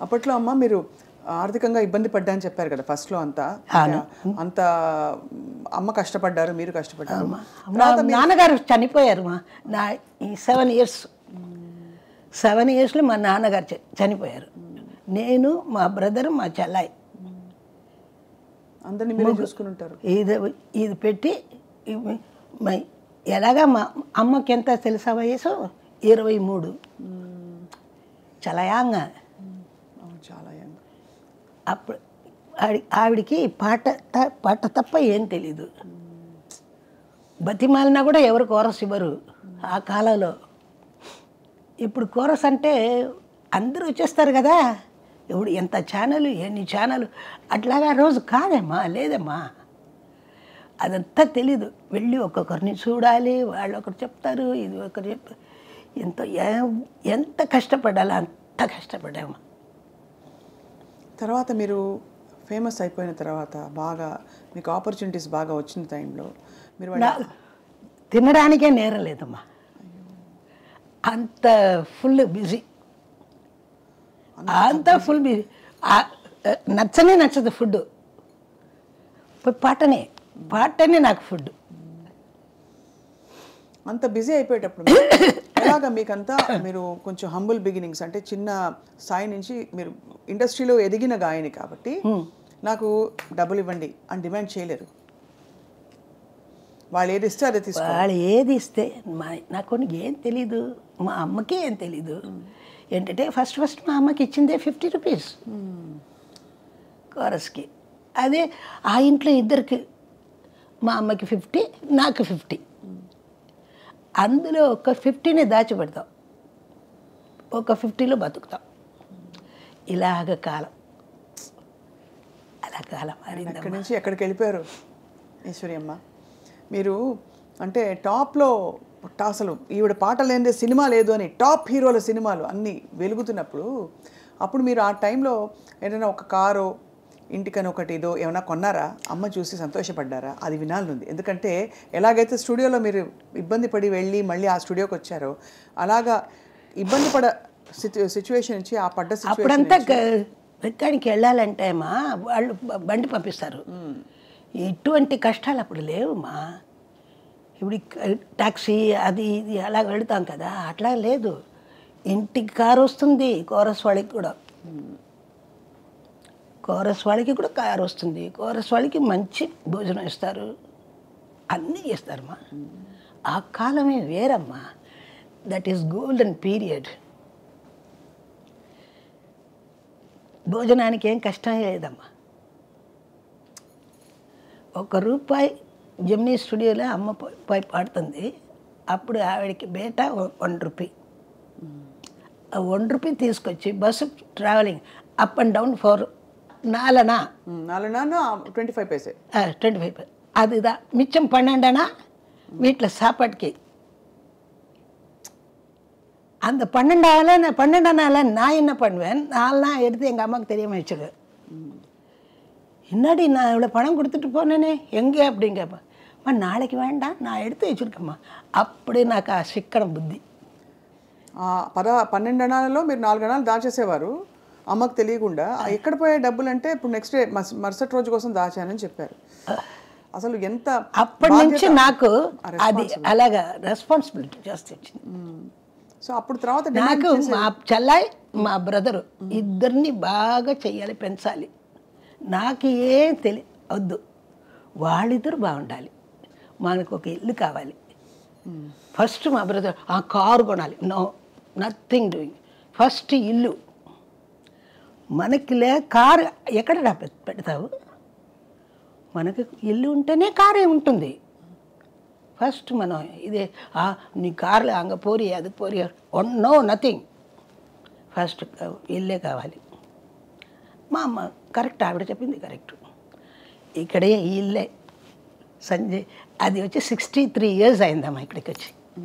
అప్పట్లో అమ్మ మీరు ఆర్థికంగా ఇబ్బంది పడ్డా అని చెప్పారు కదా ఫస్ట్లో అంతా అంత అమ్మ కష్టపడ్డారు మీరు కష్టపడ్డారు నాన్నగారు చనిపోయారు నా ఈ 7 years 7 yearsలో మా నాన్నగారు చనిపోయారు నేను మా బ్రదర్ మా చెల్లాయి అందరినీ మీరే చూసుకుని ఉంటారు ఇది పెట్టి ఎలాగా మా అమ్మకి ఎంత తెలుసా వయసు 23 చాలా యాంగ్ చాలా యాంగ్ అప్పుడు ఆవిడికి పాట తప్ప ఏం తెలీదు బతిమాలినా కూడా ఎవరు కోరస్ ఇవ్వరు ఆ కాలంలో ఇప్పుడు కోరస్ అంటే అందరూ వచ్చేస్తారు కదా ఇప్పుడు ఎంత ఛానల్ ఎన్ని ఛానల్ అట్లాగా రోజు కాదమ్మా లేదమ్మా అదంతా తెలీదు వెళ్ళి ఒక్కొక్కరిని చూడాలి వాళ్ళు ఒకరు చెప్తారు ఇది ఒకరు చెప్తారు ఎంత కష్టపడాలో అంత కష్టపడామా తర్వాత మీరు ఫేమస్ అయిపోయిన తర్వాత బాగా మీకు ఆపర్చునిటీస్ బాగా వచ్చిన టైంలో మీరు తినడానికే నేరం లేదమ్మా అంత ఫుల్ బిజీ అంత ఫుల్ బిజీ నచ్చదు ఫుడ్ పాటనే నాకు ఫుడ్ అంత బిజీ అయిపోయేటప్పుడు ఎలాగా మీకంతా మీరు కొంచెం హంబుల్ బిగినింగ్స్ అంటే చిన్న స్థాయి నుంచి మీరు ఇండస్ట్రీలో ఎదిగిన గాయని కాబట్టి నాకు డబ్బులు ఇవ్వండి అని డిమాండ్ చేయలేరు వాళ్ళు ఏది ఇస్తే అదే తీసుకోవాలి వాళ్ళు ఏది ఇస్తే నాకు ఏం తెలీదు మా అమ్మకి ఏం తెలీదు ఏంటంటే ఫస్ట్ మా అమ్మకి ఇచ్చిందే 50 రూపీస్ కోరస్కి అదే ఆ ఇంట్లో ఇద్దరికి మా అమ్మకి 50 నాకు 50 అందులో ఒక 50ని దాచిపెడతాం ఒక 50లో బతుకుతాం ఇలాగ కాలం అలా కాలం మారింది అక్కడి నుంచి ఎక్కడికి వెళ్ళిపోయారు ఈశ్వరి అమ్మ మీరు అంటే టాప్లో అసలు ఈవిడ పాట లేనిదే సినిమా లేదు అని టాప్ హీరోల సినిమాలు అన్నీ వెలుగుతున్నప్పుడు అప్పుడు మీరు ఆ టైంలో ఏదైనా ఒక కారో ఇంటికని ఒకటి ఏదో ఏమైనా కొన్నారా అమ్మ చూసి సంతోషపడ్డారా అది వినాలనుంది ఎందుకంటే ఎలాగైతే స్టూడియోలో మీరు ఇబ్బంది పడి వెళ్ళి మళ్ళీ ఆ స్టూడియోకి వచ్చారో అలాగా ఇబ్బంది పడ సిచ్యువేషన్ నుంచి ఆ పడ్డ అప్పుడంతా ఎక్కడికి వెళ్ళాలంటే మా వాళ్ళు బండి పంపిస్తారు ఎటువంటి కష్టాలు అప్పుడు లేవుమా ఇప్పుడు టాక్సీ అది ఇది అలా వెళతాం కదా అట్లా లేదు ఇంటికి కారు వస్తుంది కోరస్ వాళ్ళకి కూడా కారు వస్తుంది కోరస్ వాళ్ళకి మంచి భోజనం ఇస్తారు అన్నీ చేస్తారమ్మా ఆ కాలమే వేరమ్మా దట్ ఈస్ గోల్డెన్ పీరియడ్ భోజనానికి ఏం కష్టం లేదమ్మా ₹1 జెమినీ స్టూడియోలో అమ్మ పోయి పాడుతుంది అప్పుడు ఆవిడకి బేట ₹1 ఆ ₹1 తీసుకొచ్చి bus travelling up and down for 4 25 paise 25 அதுதான் மிச்சம் 12 வீட்டில் சாப்பாட்டுக்கு அந்த 12 நான் என்ன பண்ணுவேன் 4 எடுத்து எங்கள் அம்மாவுக்கு தெரியாமல் வச்சுருவேன் என்னடி நான் இவ்வளோ பணம் கொடுத்துட்டு போனேனே எங்கே அப்படின்னு கேட்பேன் நாளைக்கு வேண்டாம் நான் எடுத்து வச்சுருக்கேம்மா அப்படி నాకు ఆ శిక్కడం బుద్ధి 12 అణాలలో మీరు 4 అణాలు దాచేసేవారు అమ్మకు తెలియకుండా ఎక్కడ పోయే డబ్బులు అంటే ఇప్పుడు నెక్స్ట్ డే మరుసటి రోజు కోసం దాచానని చెప్పారు అసలు ఎంత అప్పటి నుంచి నాకు అది అలాగా రెస్పాన్సిబిలిటీ చేస్తే వచ్చింది సో అప్పుడు తర్వాత నాకు మా చెల్లాయి మా బ్రదరు ఇద్దరిని బాగా చెయ్యాలి పెంచాలి నాకు ఏం వద్దు వాళ్ళిద్దరు బాగుండాలి మనకు ఒక ఇల్లు కావాలి ఫస్ట్ మా బ్రదర్ ఆ కారు కొనాలి నో నథింగ్ డూయింగ్ ఫస్ట్ ఇల్లు మనకి కారు ఎక్కడ పెడతావు మనకు ఇల్లు ఉంటేనే కారే ఉంటుంది ఫస్ట్ మనం ఇదే నీ కార్లో అంగ పోరి అది పోరి నో నథింగ్ ఫస్ట్ ఇల్లే కావాలి మా అమ్మ కరెక్ట్ ఆవిడ చెప్పింది కరెక్ట్ ఇక్కడే ఈ ఇల్లే సంజయ్ అది వచ్చి 63 years అయిందమ్మా ఇక్కడికి వచ్చి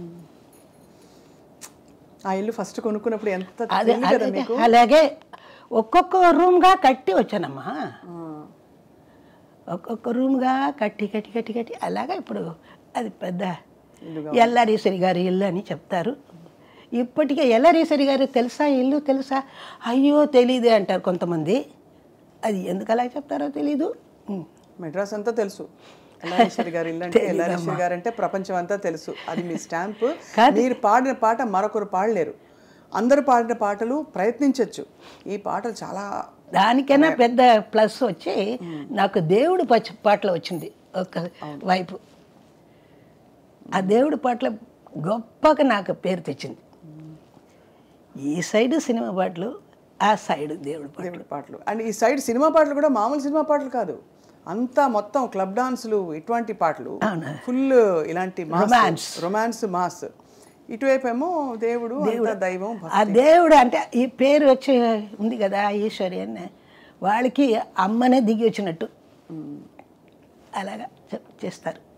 ఆ ఇల్లు ఫస్ట్ కొనుక్కున్నప్పుడు ఎంత అలాగే ఒక్కొక్క రూమ్గా కట్టి వచ్చానమ్మా ఒక్కొక్క రూమ్గా కట్టి అలాగా ఇప్పుడు అది పెద్ద ఎల్ఆర్ ఈశ్వరి గారి ఇల్లు అని చెప్తారు ఇప్పటికే ఎల్ఆర్ ఈశ్వరి గారు తెలుసా, ఇల్లు తెలుసా, అయ్యో తెలీదే అంటారు కొంతమంది. అది ఎందుకు అలా చెప్తారో తెలీదు. మెడ్రాస్ అంతా తెలుసు ఎల్ఆర్ గారి ఇల్లు అంటే. ఎల్ఆర్ గారు అంటే ప్రపంచం అంతా తెలుసు. అది మీ స్టాంపు. మీరు పాడిన పాట మరొకరు పాడలేరు. అందరూ పాడిన పాటలు ప్రయత్నించవచ్చు. ఈ పాటలు చాలా, దానికైనా పెద్ద ప్లస్ వచ్చి నాకు దేవుడు పాటలు వచ్చింది ఒక వైపు. ఆ దేవుడి పాటలు గొప్పగా నాకు పేరు తెచ్చింది. ఈ సైడ్ సినిమా పాటలు, ఆ సైడ్ దేవుడి పాటలు. అండ్ ఈ సైడ్ సినిమా పాటలు కూడా మామూలు సినిమా పాటలు కాదు, అంతా మొత్తం క్లబ్ డాన్సులు, ఇటువంటి పాటలు, ఫుల్ ఇలాంటి రొమాన్స్ మాస్. ఇటువైపు ఏమో దేవుడు, దైవం. ఆ దేవుడు అంటే ఈ పేరు వచ్చి ఉంది కదా ఈశ్వరి అని, వాళ్ళకి అమ్మనే దిగి వచ్చినట్టు అలాగా చేస్తారు.